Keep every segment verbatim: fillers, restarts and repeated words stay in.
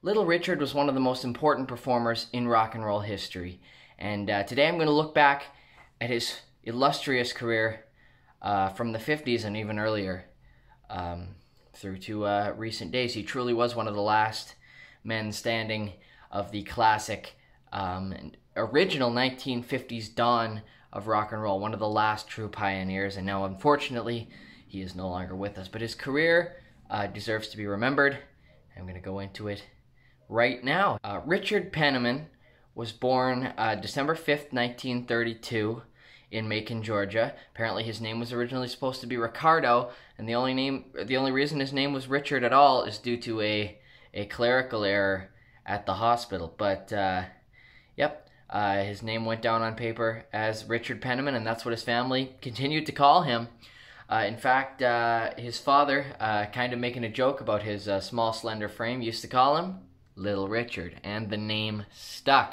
Little Richard was one of the most important performers in rock and roll history, and uh, today I'm going to look back at his illustrious career uh, from the fifties and even earlier um, through to uh, recent days. He truly was one of the last men standing of the classic um, original nineteen fifties dawn of rock and roll, one of the last true pioneers, and now unfortunately he is no longer with us. But his career uh, deserves to be remembered. I'm going to go into it right now. Uh, Richard Penniman was born uh, December fifth, nineteen thirty-two in Macon, Georgia. Apparently his name was originally supposed to be Ricardo, and the only name, the only reason his name was Richard at all is due to a, a clerical error at the hospital. But, uh, yep, uh, his name went down on paper as Richard Penniman, and that's what his family continued to call him. Uh, in fact, uh, his father, uh, kind of making a joke about his uh, small, slender frame, used to call him Little Richard, and the name stuck.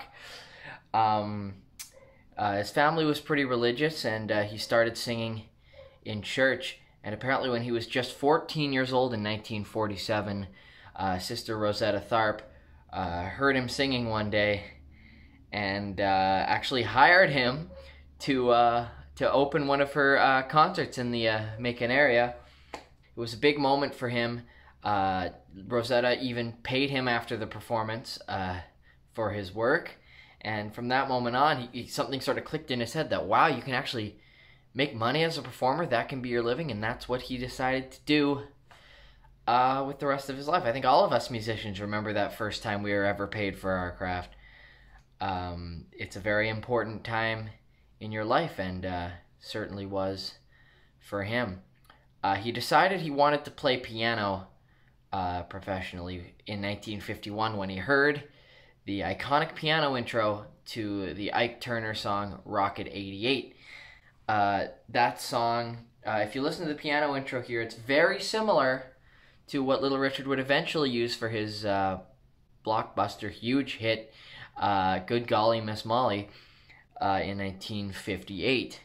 Um, uh, his family was pretty religious, and uh, he started singing in church. And apparently when he was just fourteen years old in nineteen forty-seven, uh, Sister Rosetta Tharpe uh, heard him singing one day and uh, actually hired him to... Uh, to open one of her uh, concerts in the uh, Macon area. It was a big moment for him. Uh, Rosetta even paid him after the performance uh, for his work. And from that moment on, he, he, something sort of clicked in his head that, wow, you can actually make money as a performer. That can be your living. And that's what he decided to do uh, with the rest of his life. I think all of us musicians remember that first time we were ever paid for our craft. Um, it's a very important time in your life, and uh, certainly was for him. Uh, he decided he wanted to play piano uh, professionally in nineteen fifty-one when he heard the iconic piano intro to the Ike Turner song Rocket eighty-eight. Uh, that song, uh, if you listen to the piano intro here, it's very similar to what Little Richard would eventually use for his uh, blockbuster huge hit, uh, Good Golly Miss Molly, Uh, in nineteen fifty-eight.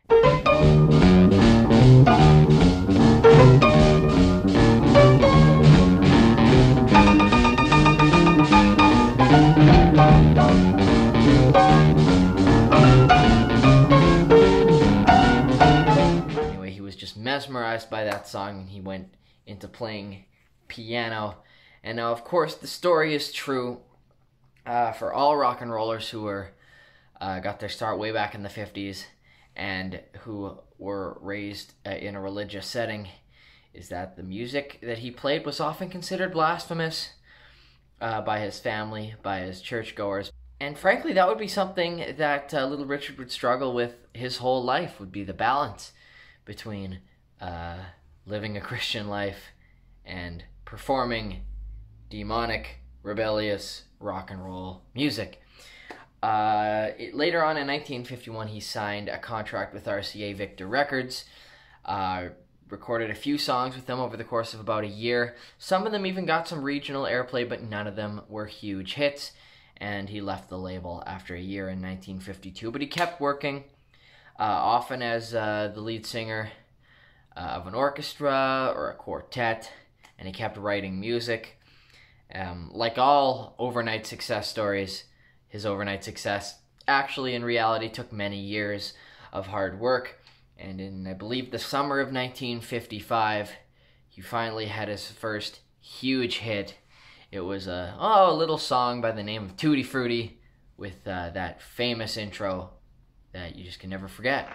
Anyway, he was just mesmerized by that song, and he went into playing piano. And now, of course, the story is true uh, for all rock and rollers who were Uh, got their start way back in the fifties and who were raised uh, in a religious setting, is that the music that he played was often considered blasphemous uh, by his family, by his churchgoers. And frankly, that would be something that uh, Little Richard would struggle with his whole life, would be the balance between uh, living a Christian life and performing demonic, rebellious rock and roll music. Uh, it, later on in nineteen fifty-one, he signed a contract with R C A Victor Records, uh, recorded a few songs with them over the course of about a year. Some of them even got some regional airplay, but none of them were huge hits, and he left the label after a year in nineteen fifty-two. But he kept working, uh, often as uh, the lead singer uh, of an orchestra or a quartet, and he kept writing music. Um, like all overnight success stories, his overnight success actually, in reality, took many years of hard work. And in, I believe, the summer of nineteen fifty-five, he finally had his first huge hit. It was a, oh, a little song by the name of Tutti Frutti with uh, that famous intro that you just can never forget.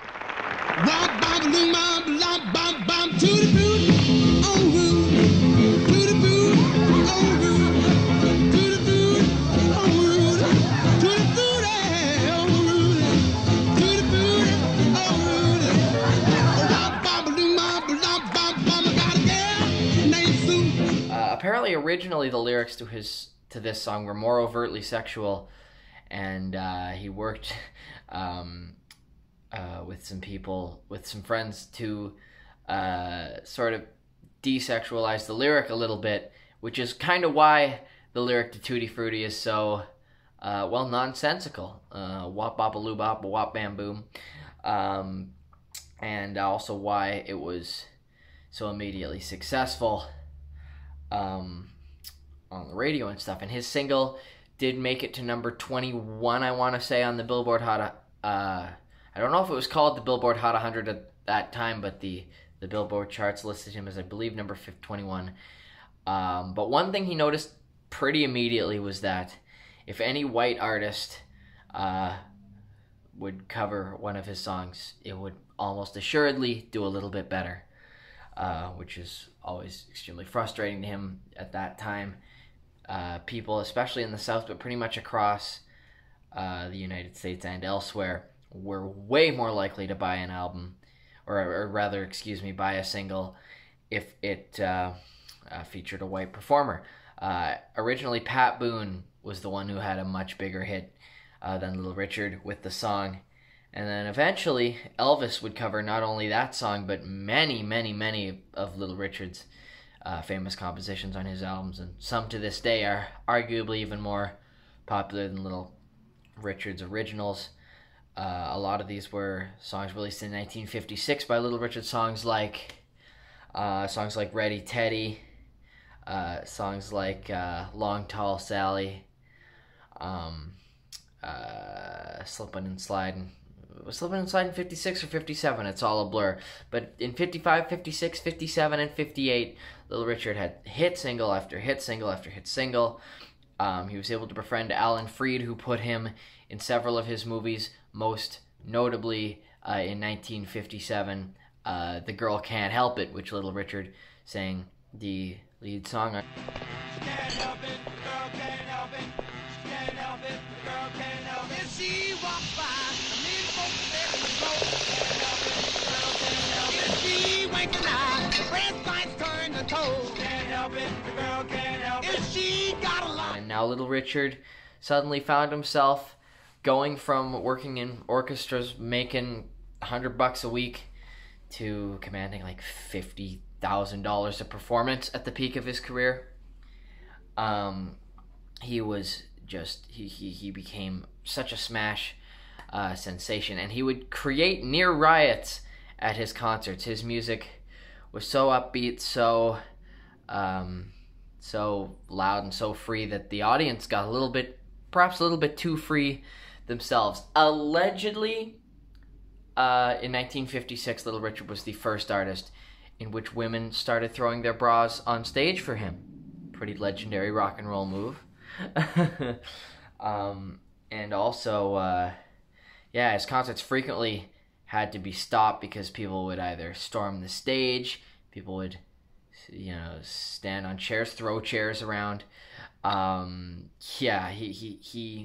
Apparently, originally the lyrics to his to this song were more overtly sexual, and uh, he worked um, uh, with some people, with some friends, to uh, sort of desexualize the lyric a little bit, which is kind of why the lyric to Tutti Frutti is so uh, well nonsensical. Uh, wop bop a loo bop a wop bam boom, um, and also why it was so immediately successful. Um, on the radio and stuff. And his single did make it to number twenty-one, I want to say, on the Billboard Hot. Uh, I don't know if it was called the Billboard Hot one hundred at that time, but the the Billboard charts listed him as, I believe, number twenty-one. Um, but one thing he noticed pretty immediately was that if any white artist uh, would cover one of his songs, it would almost assuredly do a little bit better, uh, which is always extremely frustrating to him at that time. Uh, people, especially in the South, but pretty much across uh, the United States and elsewhere, were way more likely to buy an album, or, or rather, excuse me, buy a single if it uh, uh, featured a white performer. Uh, originally, Pat Boone was the one who had a much bigger hit uh, than Little Richard with the song. And then eventually, Elvis would cover not only that song, but many, many, many of Little Richard's uh, famous compositions on his albums. And some to this day are arguably even more popular than Little Richard's originals. Uh, a lot of these were songs released in nineteen fifty-six by Little Richard, songs like uh, songs like Ready Teddy, uh, songs like uh, Long Tall Sally, um, uh, Slippin' and Slidin'. Was Slippin' and Slidin' fifty-six or fifty-seven? It's all a blur. But in fifty-five, fifty-six, fifty-seven, and fifty-eight, Little Richard had hit single after hit single after hit single. Um, he was able to befriend Alan Freed, who put him in several of his movies, most notably uh, in nineteen fifty-seven, uh, The Girl Can't Help It, which Little Richard sang the lead song on. Can't help it, the girl can't help it, she can't help it, the girl can't help it, she walks by, the mean folks there to go, can't help it, the girl can't help it, she wink an eye, the red lights turn to toes, can't help it, the girl can't help it, she got a lot. And now Little Richard suddenly found himself going from working in orchestras, making a hundred bucks a week, to commanding like fifty thousand dollars a performance at the peak of his career. Um, he was just he he he became such a smash uh, sensation, and he would create near riots at his concerts. His music was so upbeat, so um, so loud, and so free that the audience got a little bit, perhaps a little bit too free themselves. Allegedly, uh, in nineteen fifty-six, Little Richard was the first artist in which women started throwing their bras on stage for him. Pretty legendary rock and roll move. um, and also, uh, yeah, his concerts frequently had to be stopped because people would either storm the stage, people would, you know, stand on chairs, throw chairs around. Um, yeah, he he he.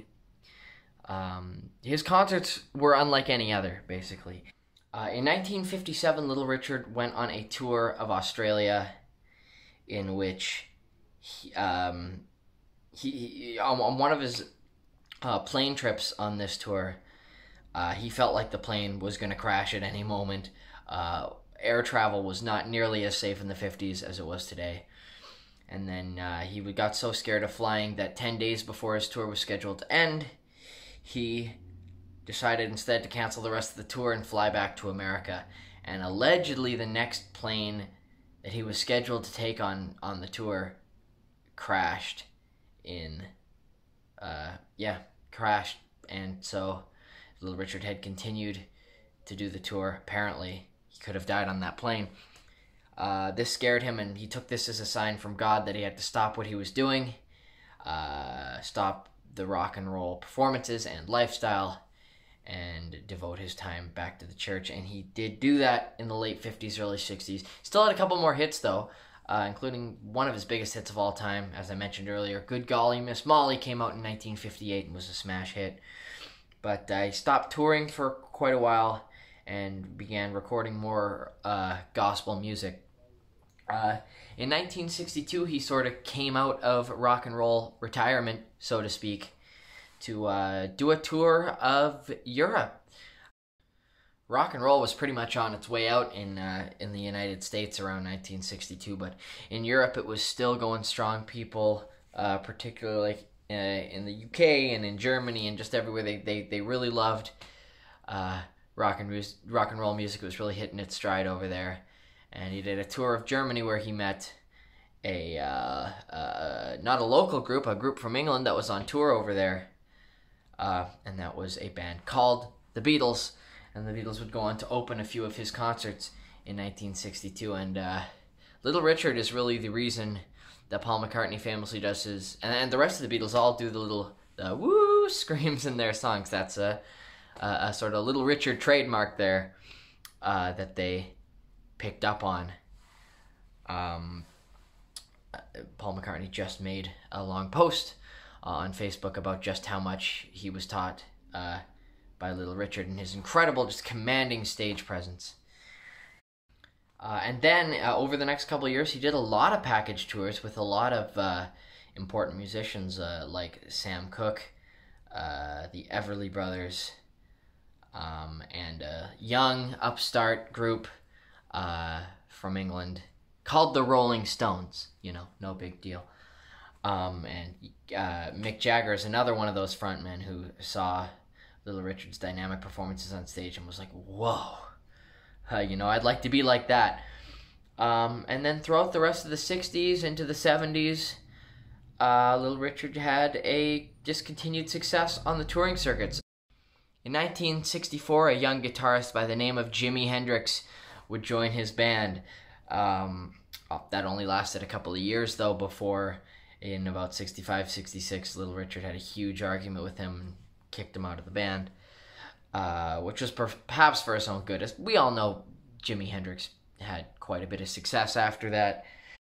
Um, his concerts were unlike any other, basically. Uh, in nineteen fifty-seven, Little Richard went on a tour of Australia, in which he, um, he, he on, on one of his uh, plane trips on this tour, uh, he felt like the plane was going to crash at any moment. Uh, air travel was not nearly as safe in the fifties as it was today. And then uh, he got so scared of flying that ten days before his tour was scheduled to end, he decided instead to cancel the rest of the tour and fly back to America. And allegedly the next plane that he was scheduled to take on, on the tour crashed in, uh, yeah, crashed. And so Little Richard had continued to do the tour. Apparently, he could have died on that plane. Uh, this scared him, and he took this as a sign from God that he had to stop what he was doing, uh, stop the rock and roll performances and lifestyle, and devote his time back to the church. And he did do that in the late fifties, early sixties. Still had a couple more hits, though, uh, including one of his biggest hits of all time, as I mentioned earlier. Good Golly, Miss Molly came out in nineteen fifty-eight and was a smash hit. But uh, he stopped touring for quite a while and began recording more uh, gospel music. Uh, in nineteen sixty-two, he sort of came out of rock and roll retirement, so to speak, to uh, do a tour of Europe. Rock and roll was pretty much on its way out in uh, in the United States around nineteen sixty-two, but in Europe it was still going strong. People, uh, particularly uh, in the U K and in Germany and just everywhere, they they, they really loved uh, rock and mus- rock and roll music. It was really hitting its stride over there. And he did a tour of Germany where he met a uh, uh, not a local group, a group from England that was on tour over there, uh, and that was a band called the Beatles, and the Beatles would go on to open a few of his concerts in nineteen sixty-two, and uh, Little Richard is really the reason that Paul McCartney famously does his, and, and the rest of the Beatles all do the little uh, woo screams in their songs. That's a, a, a sort of Little Richard trademark there uh, that they picked up on. Um, Paul McCartney just made a long post uh, on Facebook about just how much he was taught uh, by Little Richard and his incredible, just commanding stage presence. Uh, and then uh, over the next couple of years, he did a lot of package tours with a lot of uh, important musicians uh, like Sam Cooke, uh, the Everly Brothers, um, and a young upstart group uh, from England called the Rolling Stones. You know, no big deal. Um, and uh, Mick Jagger is another one of those frontmen who saw Little Richard's dynamic performances on stage and was like, whoa. Uh, you know, I'd like to be like that. Um, and then throughout the rest of the sixties into the seventies, uh, Little Richard had a discontinued success on the touring circuits. In nineteen sixty-four, a young guitarist by the name of Jimi Hendrix would join his band. Um, oh, that only lasted a couple of years, though, before in about sixty-five, sixty-six, Little Richard had a huge argument with him and kicked him out of the band. Uh, which was perhaps for his own good. As we all know, Jimi Hendrix had quite a bit of success after that.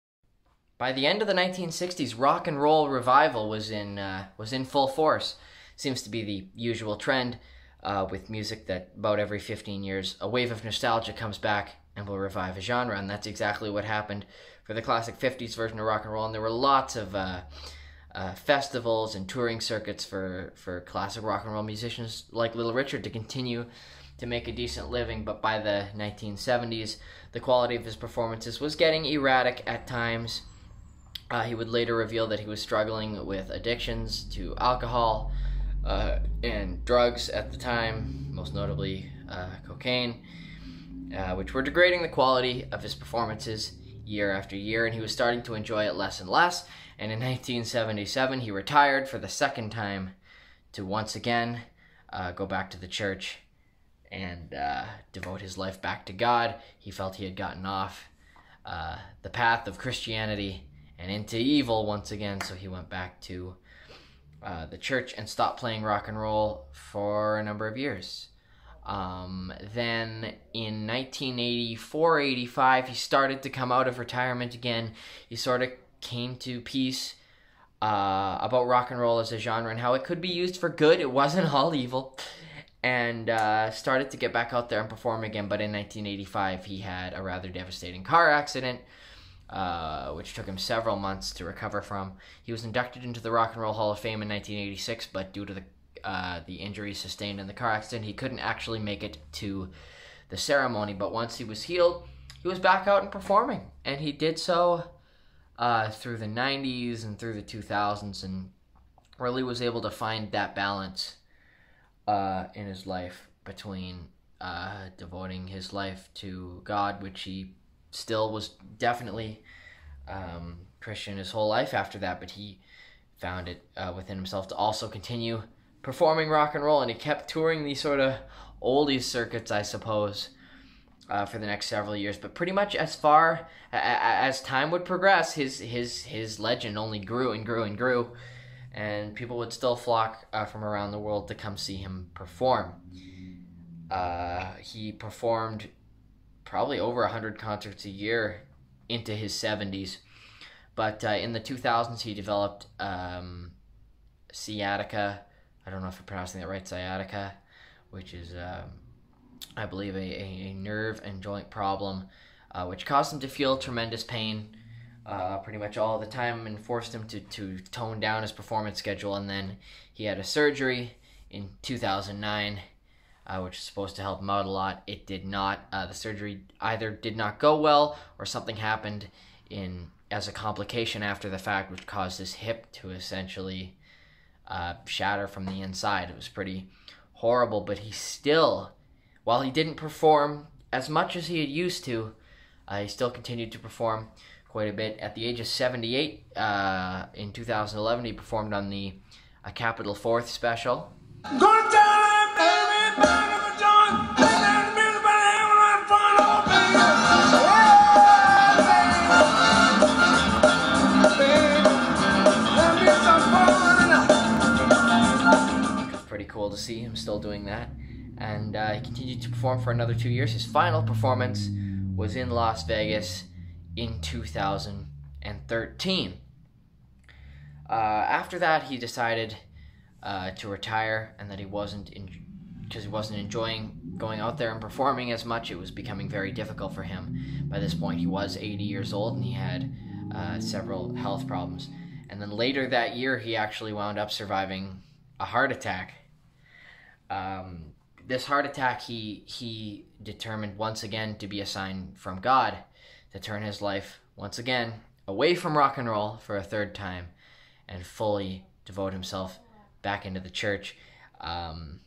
By the end of the nineteen sixties, rock and roll revival was in uh, was in full force. Seems to be the usual trend uh, with music that about every fifteen years, a wave of nostalgia comes back and will revive a genre, and that's exactly what happened for the classic fifties version of rock and roll. And there were lots of uh, Uh, festivals and touring circuits for, for classic rock and roll musicians like Little Richard to continue to make a decent living. But by the nineteen seventies, the quality of his performances was getting erratic at times. Uh, he would later reveal that he was struggling with addictions to alcohol uh, and drugs at the time, most notably uh, cocaine, uh, which were degrading the quality of his performances year after year, and he was starting to enjoy it less and less. And in nineteen seventy-seven, he retired for the second time to once again uh, go back to the church and uh, devote his life back to God. He felt he had gotten off uh, the path of Christianity and into evil once again, so he went back to uh, the church and stopped playing rock and roll for a number of years. Um, then in nineteen eighty-four eighty-five, he started to come out of retirement again. He sort of came to peace uh, about rock and roll as a genre and how it could be used for good. It wasn't all evil. And uh, started to get back out there and perform again. But in nineteen eighty-five, he had a rather devastating car accident, uh, which took him several months to recover from. He was inducted into the Rock and Roll Hall of Fame in nineteen eighty-six, but due to the uh, the injuries sustained in the car accident, he couldn't actually make it to the ceremony. But once he was healed, he was back out and performing. And he did so Uh, through the nineties and through the two thousands, and really was able to find that balance uh, in his life between uh, devoting his life to God, which he still was definitely um, Christian his whole life after that, but he found it uh, within himself to also continue performing rock and roll, and he kept touring these sort of oldies circuits, I suppose, Uh, for the next several years. But pretty much as far a- as time would progress, his his his legend only grew and grew and grew, and people would still flock uh, from around the world to come see him perform. Uh, he performed probably over one hundred concerts a year into his seventies, but uh, in the two thousands he developed um, sciatica. I don't know if I'm pronouncing that right, sciatica, which is Um, I believe, a, a, a nerve and joint problem, uh, which caused him to feel tremendous pain uh, pretty much all the time and forced him to, to tone down his performance schedule. And then he had a surgery in two thousand nine, uh, which is supposed to help him out a lot. It did not. Uh, the surgery either did not go well or something happened in as a complication after the fact, which caused his hip to essentially uh, shatter from the inside. It was pretty horrible, but he still... While he didn't perform as much as he had used to, uh, he still continued to perform quite a bit. At the age of seventy-eight, uh, in two thousand eleven, he performed on the uh, Capital Fourth special. Gonna tell him, baby, baby, John, pretty cool to see him still doing that. And uh, he continued to perform for another two years. His final performance was in Las Vegas in two thousand thirteen. Uh, after that, he decided uh, to retire, and that he wasn't in because he wasn't enjoying going out there and performing as much. It was becoming very difficult for him. By this point, he was eighty years old, and he had uh, several health problems. And then later that year, he actually wound up surviving a heart attack. Um, this heart attack, he he determined once again to be a sign from God to turn his life once again away from rock and roll for a third time and fully devote himself back into the church. Um,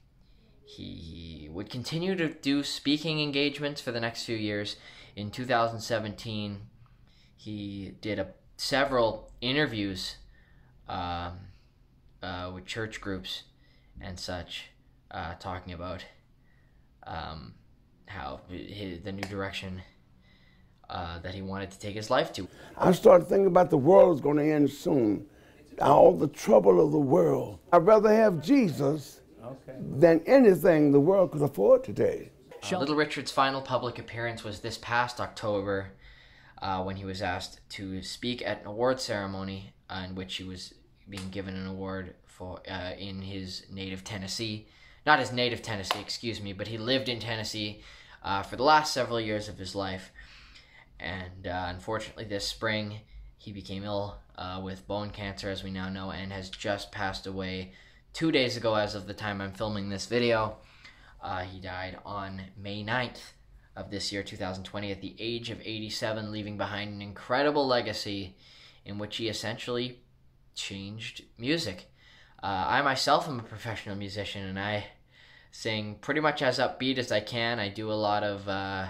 he would continue to do speaking engagements for the next few years. In two thousand seventeen, he did a, several interviews um, uh, with church groups and such, uh, talking about um, how his, the new direction uh, that he wanted to take his life to. I started thinking about the world is going to end soon. All the trouble of the world. I'd rather have Jesus okay. than anything the world could afford today. Uh, Little Richard's final public appearance was this past October, uh, when he was asked to speak at an award ceremony uh, in which he was being given an award for uh, in his native Tennessee. Not his native Tennessee, excuse me, but he lived in Tennessee uh, for the last several years of his life. And uh, unfortunately this spring he became ill uh, with bone cancer, as we now know, and has just passed away two days ago as of the time I'm filming this video. Uh, he died on May ninth of this year, two thousand twenty, at the age of eighty-seven, leaving behind an incredible legacy in which he essentially changed music. Uh, I myself am a professional musician, and I sing pretty much as upbeat as I can. I do a lot of, uh,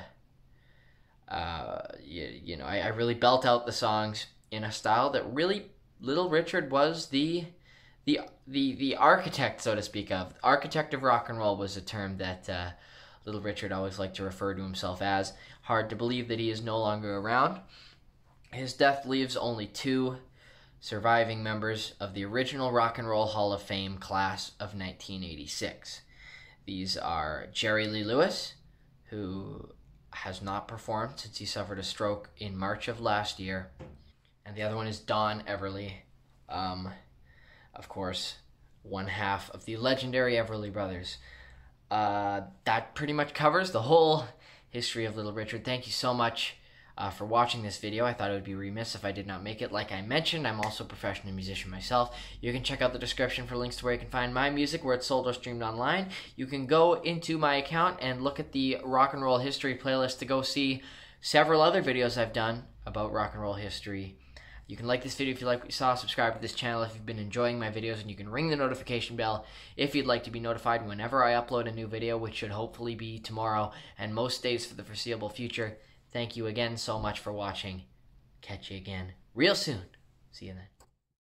uh, you, you know, I, I really belt out the songs in a style that really Little Richard was the the the the architect, so to speak, of. Architect of rock and roll was a term that uh, Little Richard always liked to refer to himself as. Hard to believe that he is no longer around. His death leaves only two surviving members of the original Rock and Roll Hall of Fame class of nineteen eighty-six. These are Jerry Lee Lewis, who has not performed since he suffered a stroke in March of last year. And the other one is Don Everly, um, of course, one half of the legendary Everly Brothers. Uh, that pretty much covers the whole history of Little Richard. Thank you so much uh, for watching this video. I thought it would be remiss if I did not make it. Like I mentioned, I'm also a professional musician myself. You can check out the description for links to where you can find my music, where it's sold or streamed online. You can go into my account and look at the rock and roll history playlist to go see several other videos I've done about rock and roll history. You can like this video if you like what you saw, subscribe to this channel if you've been enjoying my videos, and you can ring the notification bell if you'd like to be notified whenever I upload a new video, which should hopefully be tomorrow and most days for the foreseeable future. Thank you again so much for watching. Catch you again real soon. See you then.